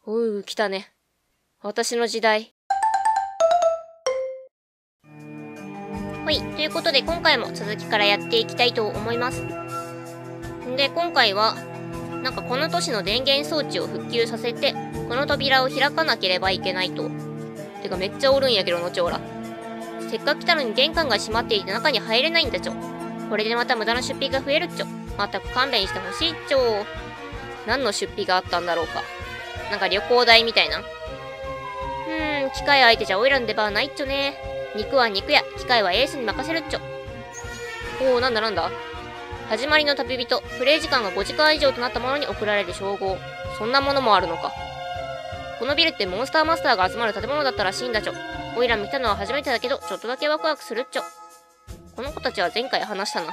来たね。私の時代。はい、ということで今回も続きからやっていきたいと思います。で、今回は、なんかこの都市の電源装置を復旧させて、この扉を開かなければいけないと。てかめっちゃおるんやけど、のちょうら。せっかく来たのに玄関が閉まっていて中に入れないんだちょ。これでまた無駄な出費が増えるっちょ。まったく勘弁してほしいっちょ。何の出費があったんだろうか。なんか旅行代みたいな。機械相手じゃオイラの出番ないっちょね。肉は肉や、機械はエースに任せるっちょ。なんだなんだ。始まりの旅人、プレイ時間が5時間以上となったものに贈られる称号。そんなものもあるのか。このビルってモンスターマスターが集まる建物だったらしいんだちょ。オイラも来たのは初めてだけど、ちょっとだけワクワクするっちょ。この子たちは前回話したな。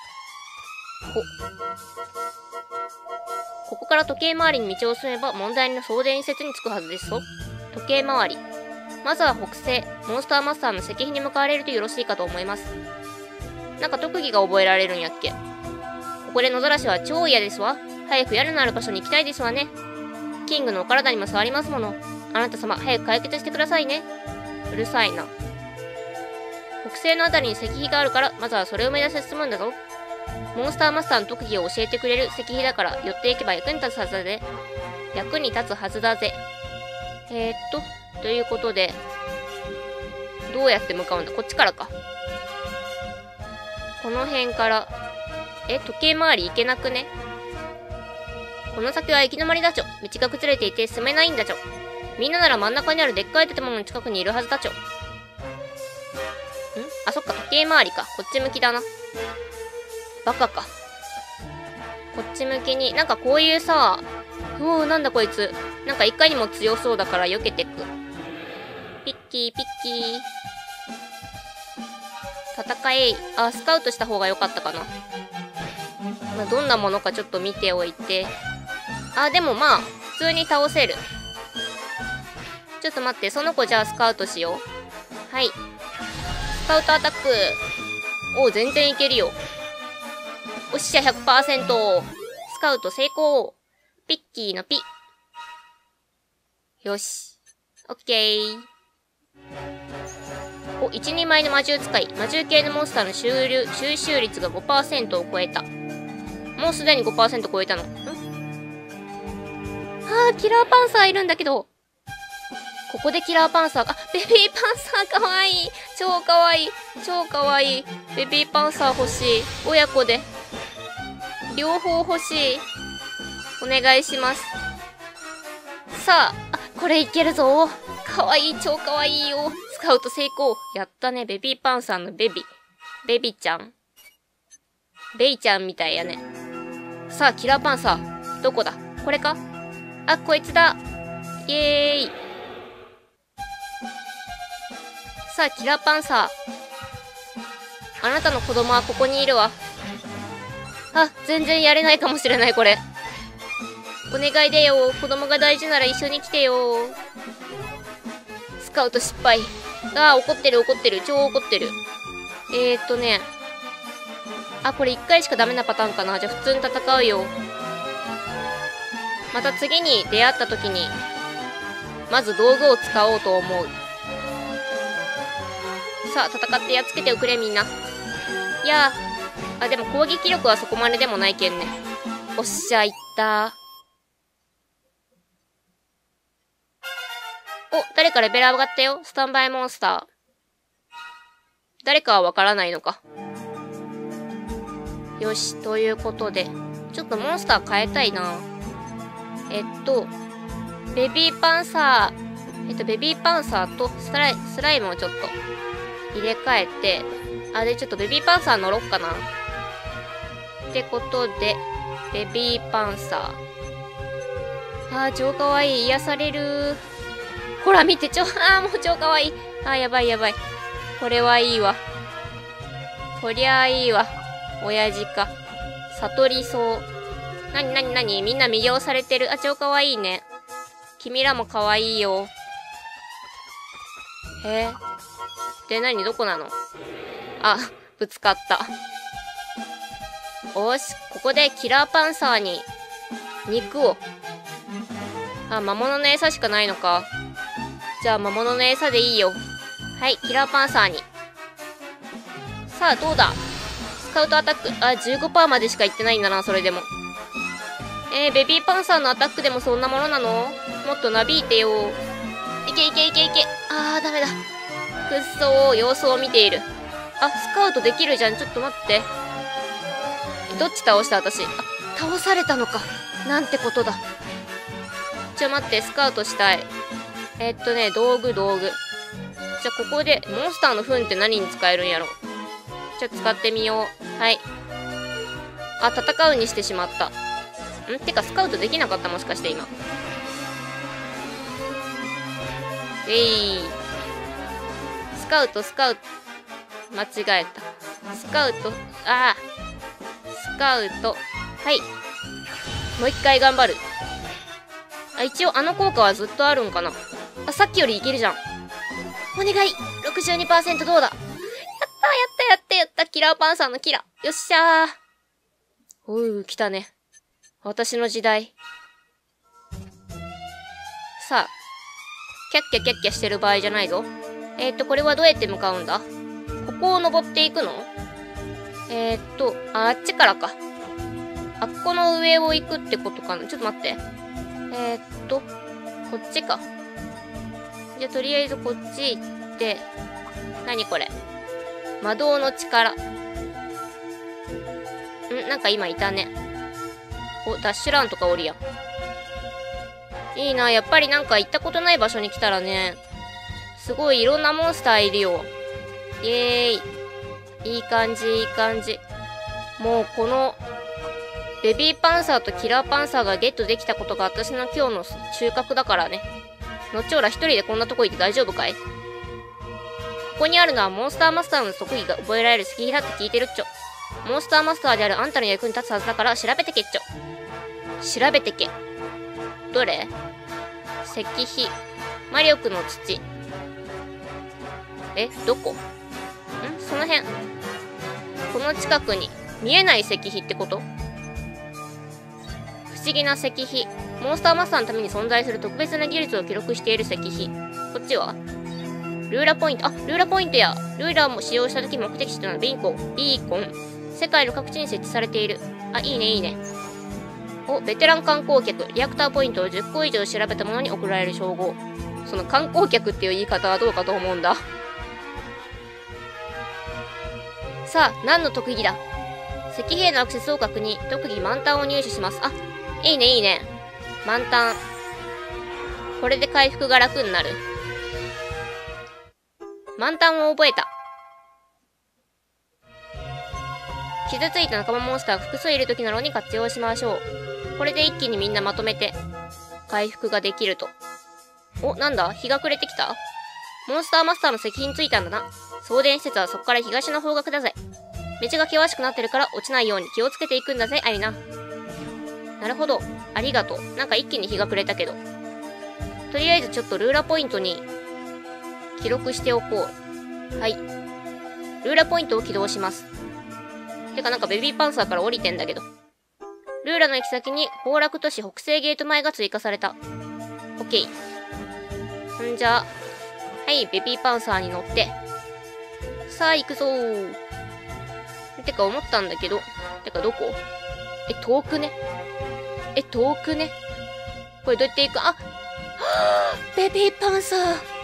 ここから時計回りに道を進めば問題の送電施設に着くはずですぞ。時計回り。まずは北西、モンスターマスターの石碑に向かわれるとよろしいかと思います。なんか特技が覚えられるんやっけ。ここで野ざらしは超嫌ですわ。早く屋根のある場所に行きたいですわね。キングのお体にも触りますもの。あなた様、早く解決してくださいね。うるさいな。北西のあたりに石碑があるから、まずはそれを目指して進むんだぞ。モンスターマスターの特技を教えてくれる石碑だから、寄っていけば役に立つはずだぜ。役に立つはずだぜ。ということで、どうやって向かうんだ？こっちからか。この辺から、時計回り行けなくね？この先は行き止まりだちょ。道が崩れていて進めないんだちょ。みんななら真ん中にあるでっかい建物の近くにいるはずだちょ。あ、そっか、時計回りか。こっち向きだな。バカか。こっち向きに、なんかこういうさ、なんだこいつ。なんかいかにも強そうだから避けてく。ピッキー、ピッキー。戦え。スカウトした方が良かったかな。どんなものかちょっと見ておいて。でもまあ、普通に倒せる。ちょっと待って、その子じゃあスカウトしよう。はい。スカウトアタック。全然いけるよ。おっしゃ、100%。スカウト成功。ピッキーのピ。よし。オッケー。一人前の魔獣使い。魔獣系のモンスターの収集率が 5% を超えた。もうすでに 5% 超えたの。キラーパンサーいるんだけど。ここでキラーパンサー、ベビーパンサーかわいい。超かわいい。超かわいい。ベビーパンサー欲しい。親子で。両方欲しい。お願いします。さあ、これいけるぞ。かわいい。超かわいいよ。スカウト成功。やったね。ベビーパンサーのベビ。ベビちゃん。ベイちゃんみたいやね。さあ、キラーパンサー。どこだ？これか？こいつだ。イエーイ。さあ、キラーパンサー。あなたの子供はここにいるわ。全然やれないかもしれない、これ。お願いでよ。子供が大事なら一緒に来てよ。スカウト失敗。怒ってる、怒ってる。超怒ってる。これ1回しかダメなパターンかな。じゃあ普通に戦うよ。また次に出会った時に、まず道具を使おうと思う。さあ、戦ってやっつけておくれ、みんな。いやでも攻撃力はそこまででもないけんね。おっしゃ、いった誰かレベル上がったよ。スタンバイモンスター。誰かはわからないのか。よし、ということで。ちょっとモンスター変えたいな。ベビーパンサー。ベビーパンサーとスライムをちょっと入れ替えて、で、ちょっとベビーパンサー乗ろっかな。ってことで、ベビーパンサー。超かわいい。癒される。ほら、見て、もう超かわいい。やばいやばい。これはいいわ。こりゃあいいわ。親父か。悟りそう。なにみんな魅了されてる。超かわいいね。君らもかわいいよ。で、どこなの？ぶつかった。よし、ここでキラーパンサーに肉を。 あ、魔物の餌しかないのか。じゃあ魔物の餌でいいよ。はい、キラーパンサーに。さあ、どうだ。スカウトアタック。あ、15% までしかいってないんだな、それでも。ベビーパンサーのアタックでもそんなものなの？もっとなびいてよ。いけいけいけいけ。あー、ダメだ。くっそー、様子を見ている。あ、スカウトできるじゃん。ちょっと待って。どっち倒した私。あ、倒されたのか。なんてことだ。待って、スカウトしたい。道具。じゃあ、ここで、モンスターの糞って何に使えるんやろ。じゃあ、使ってみよう。はい。あ、戦うにしてしまった。てか、スカウトできなかった、もしかして今。スカウト。間違えた。スカウト。スカウト。はい。もう一回頑張る。一応あの効果はずっとあるんかな。さっきよりいけるじゃん。お願い !62% どうだ。やった。キラーパンサーのキラ。よっしゃー。来たね。私の時代。さあ。キャッキャしてる場合じゃないぞ。これはどうやって向かうんだ？ここを登っていくの？あっちからか。あっこの上を行くってことかな。ちょっと待って。こっちか。じゃあ、とりあえずこっち行って、何これ。魔導の力。なんか今いたね。ダッシュランとかおるやん。いいな、やっぱりなんか行ったことない場所に来たらね、すごいいろんなモンスターいるよ。イエーイ。いい感じ。もうこの、ベビーパンサーとキラーパンサーがゲットできたことが私の今日の収穫だからね。のちおら一人でこんなとこ行って大丈夫かい？ここにあるのはモンスターマスターの特技が覚えられる石碑だって聞いてるっちょ。モンスターマスターであるあんたの役に立つはずだから調べてけっちょ。調べてけ。どれ？石碑。魔力の土。どこ？その辺。この近くに見えない石碑ってこと？不思議な石碑。モンスターマスターのために存在する特別な技術を記録している石碑。こっちはルーラポイント。ルーラポイントや。ルーラーも使用した時目的地となるビーコン。世界の各地に設置されている。いいね。ベテラン観光客。リアクターポイントを10個以上調べた者に贈られる称号。その観光客っていう言い方はどうかと思うんだ。さあ、何の特技だ？石碑へのアクセスを確認。特技満タンを入手します。いいね。満タン。これで回復が楽になる。満タンを覚えた。傷ついた仲間モンスターが複数いる時などに活用しましょう。これで一気にみんなまとめて回復ができると。なんだ？日が暮れてきた？モンスターマスターの石碑についたんだな。送電施設はそこから東の方角だぜ。道が険しくなってるから落ちないように気をつけていくんだぜ、アイナ。なるほど。ありがとう。なんか一気に日が暮れたけど。とりあえずちょっとルーラポイントに記録しておこう。はい。ルーラポイントを起動します。てかなんかベビーパンサーから降りてんだけど。ルーラの行き先に崩落都市北西ゲート前が追加された。オッケー。じゃあ、はい、ベビーパンサーに乗って。さあ、行くぞー。てか思ったんだけど。てかどこ？遠くね。遠くね。これどうやって行く？ベビーパンサー。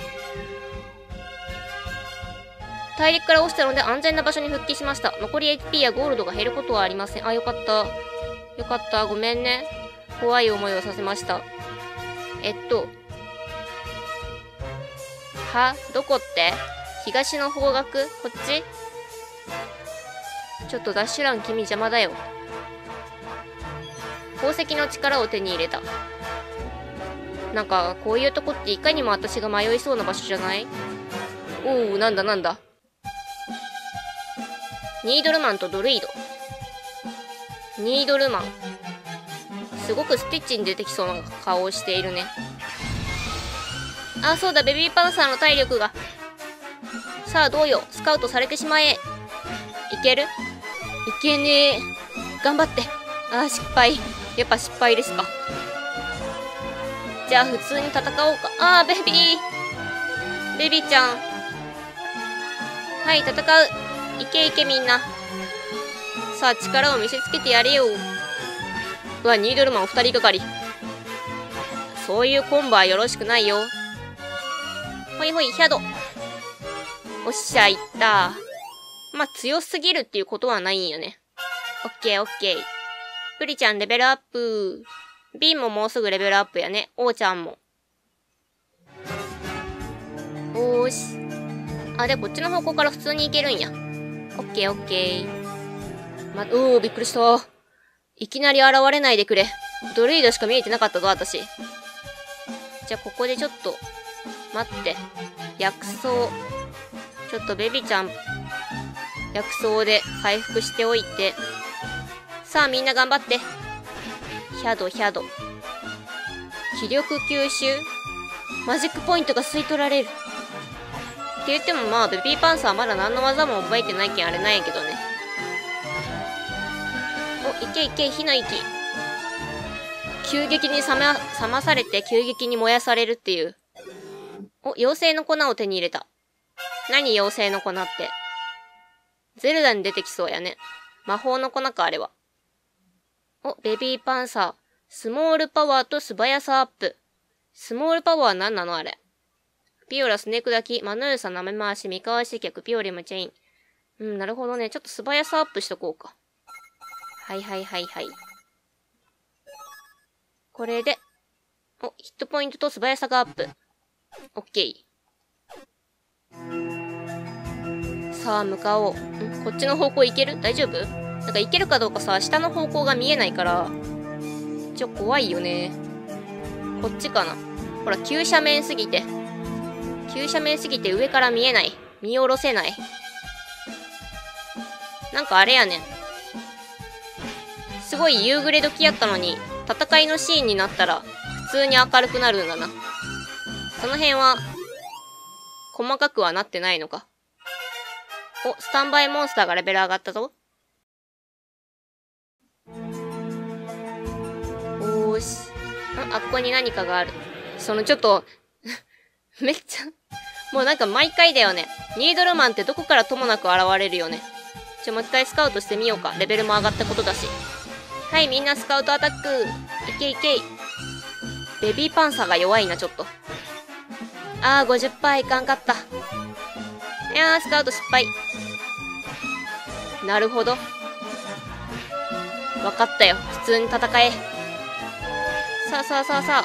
大陸から落ちたので安全な場所に復帰しました。残り HP やゴールドが減ることはありません。よかった。よかった。ごめんね。怖い思いをさせました。どこって？東の方角？こっち？ちょっとダッシュラン君邪魔だよ。宝石の力を手に入れた。なんか、こういうとこっていかにも私が迷いそうな場所じゃない？なんだ。ニードルマンとドルイド。ニードルマン。すごくスティッチに出てきそうな顔をしているね。そうだ、ベビーパンサーの体力が。さあ、どうよ。スカウトされてしまえ。いける？いけねえ。頑張って。失敗。やっぱ失敗ですか。 じゃあ普通に戦おうか。あー、ベビー。ベビーちゃん。はい、戦う。いけいけみんな。さあ、力を見せつけてやれよ。うわ、ニードルマン二人がかり。そういうコンボはよろしくないよ。ほいほい、ヒャド。おっしゃ、いった。まあ、強すぎるっていうことはないんよね。オッケーオッケー。プリちゃんレベルアップ。ビンももうすぐレベルアップやね。オーちゃんも。おーし。あ、で、こっちの方向から普通に行けるんや。オッケーオッケー。おー、びっくりした。いきなり現れないでくれ。ドルイドしか見えてなかったぞ、私。じゃあ、ここでちょっと、待って。薬草。ちょっとベビちゃん、薬草で回復しておいて。さあ、みんな頑張って。ヒャド、ヒャド。気力吸収マジックポイントが吸い取られる。って言ってもまあ、ベビーパンサーはまだ何の技も覚えてないけんあれなんやけどね。お、いけいけ、火の息。急激に冷まされて急激に燃やされるっていう。お、妖精の粉を手に入れた。何妖精の粉って。ゼルダに出てきそうやね。魔法の粉か、あれは。お、ベビーパンサー。スモールパワーと素早さアップ。スモールパワーは何なのあれ。ピオラ、スネーク炊き、マヌーサ、舐め回し、三河試脚、ピオリム、チェイン。うん、なるほどね。ちょっと素早さアップしとこうか。はいはいはいはい。これで、お、ヒットポイントと素早さがアップ。オッケー。さあ、向かおう。こっちの方向行ける？大丈夫？なんか行けるかどうかさ、下の方向が見えないから、怖いよね。こっちかな。ほら、急斜面すぎて上から見えない。見下ろせない。なんかあれやねん。すごい夕暮れ時やったのに、戦いのシーンになったら、普通に明るくなるんだな。その辺は、細かくはなってないのか。お、スタンバイモンスターがレベル上がったぞ。おーし。あっこに何かがある。ちょっと、めっちゃ、もうなんか毎回だよね。ニードルマンってどこからともなく現れるよね。もう一回スカウトしてみようか。レベルも上がったことだし。はい、みんなスカウトアタック。いけいけい。ベビーパンサーが弱いな、ちょっと。あー、50% いかんかった。いやー、スカウト失敗。なるほど。わかったよ。普通に戦え。さあさあさあさ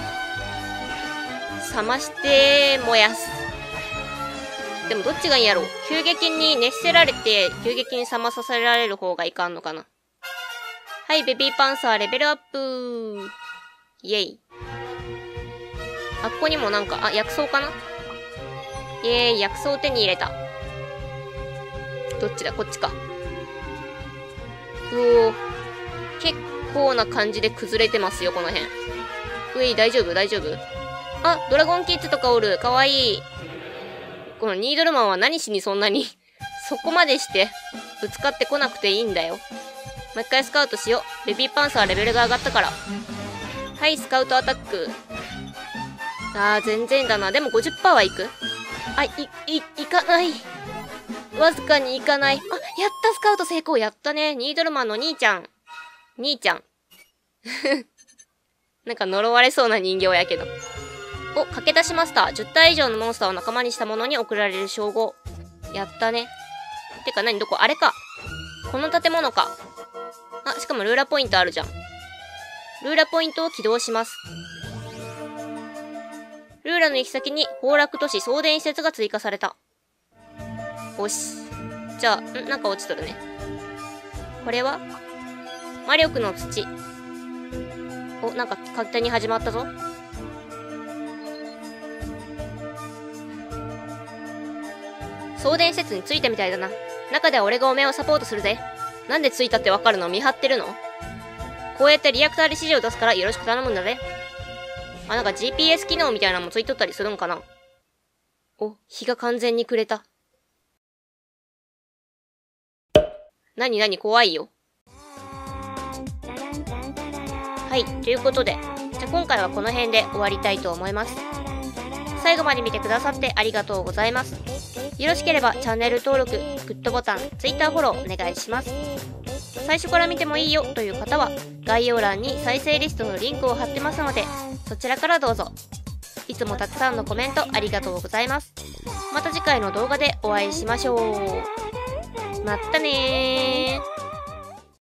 あ。冷まして、燃やす。でもどっちがいいんやろう。急激に熱せられて、急激に冷まさせられる方がいかんのかな。はい、ベビーパンサーレベルアップ。イェイ。あっこにもなんか、薬草かな？イェーイ、薬草を手に入れた。どっちだ？こっちか。うおー。結構な感じで崩れてますよ、この辺。うい、大丈夫？大丈夫？あ、ドラゴンキッズとかおる。かわいい。このニードルマンは何しにそんなにそこまでしてぶつかってこなくていいんだよ。もう一回スカウトしよう。ベビーパンサーレベルが上がったから。はい、スカウトアタック。あー、全然だな。でも 50% はいく？あ、いかない。わずかにいかない。あ、やったスカウト成功。やったね。ニードルマンの兄ちゃん。なんか呪われそうな人形やけど。お、駆け出しマスター。10体以上のモンスターを仲間にした者に贈られる称号。やったね。てか何どこ？あれか。この建物か。あ、しかもルーラポイントあるじゃん。ルーラポイントを起動します。ルーラの行き先に崩落都市送電施設が追加された。おし。じゃあ、なんか落ちとるね。これは魔力の土。お、なんか勝手に始まったぞ。送電施設に着いたみたいだな。中では俺がおめえをサポートするぜ。なんで着いたってわかるの？見張ってるの？こうやってリアクターで指示を出すからよろしく頼むんだぜ。あ、なんか GPS 機能みたいなのもついとったりするんかな？お、日が完全に暮れた。なに怖いよ。はい、ということで、ちじゃあ今回はこの辺で終わりたいと思います。最後まで見てくださってありがとうございます。よろしければチャンネル登録、グッドボタン、Twitter フォローお願いします。最初から見てもいいよという方は概要欄に再生リストのリンクを貼ってますので、そちらからどうぞ。いつもたくさんのコメントありがとうございます。また次回の動画でお会いしましょう。まったねー。